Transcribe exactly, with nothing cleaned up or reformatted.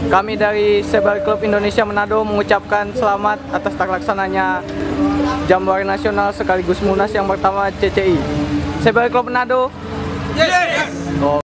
Kami dari Sebar Klub Indonesia Manado mengucapkan selamat atas terlaksananya Jambore Nasional sekaligus Munas yang pertama C C I. Sebar Klub Manado. Yes. Oh.